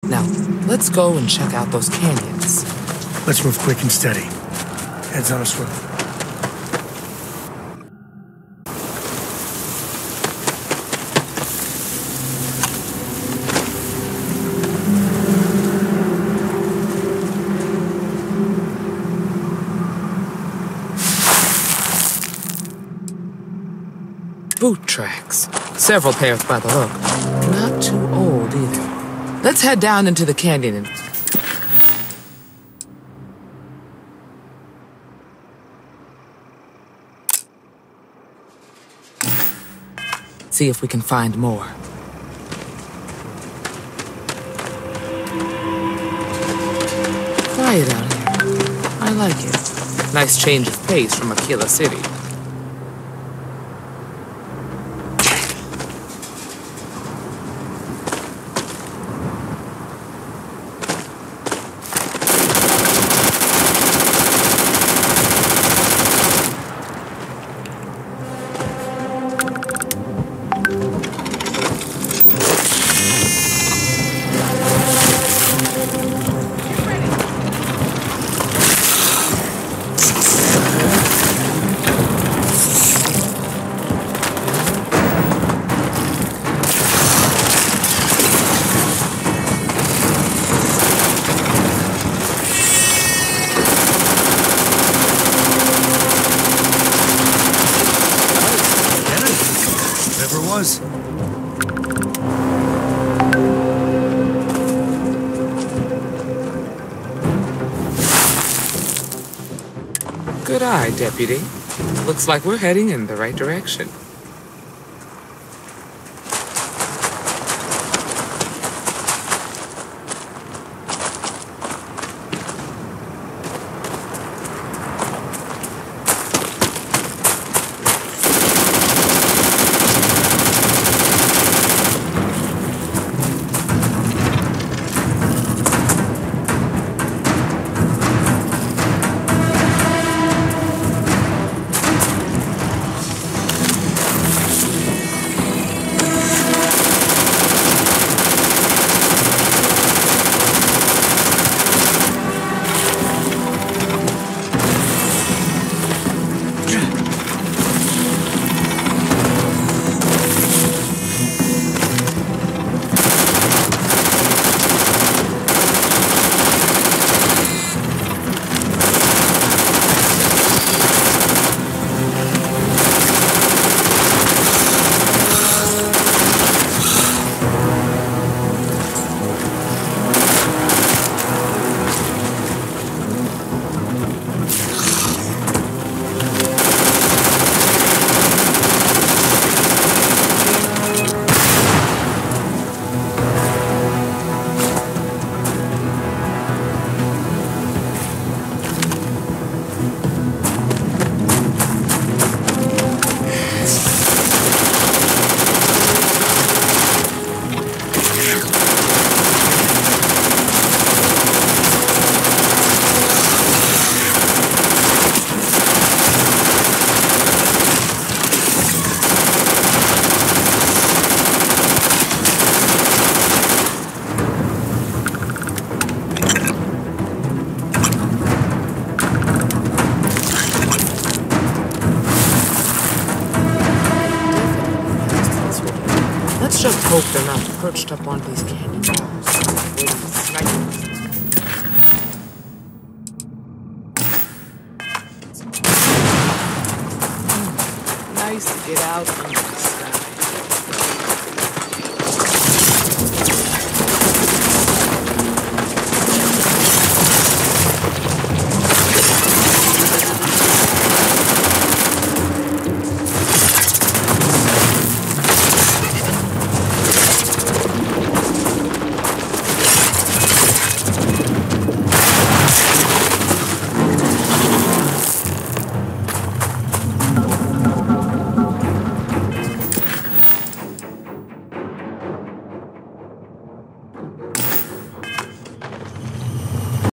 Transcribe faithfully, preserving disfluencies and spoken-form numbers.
Now, let's go and check out those canyons. Let's move quick and steady. Heads on a swivel. Boot tracks. Several pairs by the look. Not too old either. Let's head down into the canyon and... see if we can find more. Quiet out here. I like it. Nice change of pace from Aquila City. Good eye, Deputy. Looks like we're heading in the right direction. Just hope they're not perched up on these canyon walls. Waiting to snipe us. Nice to get out under the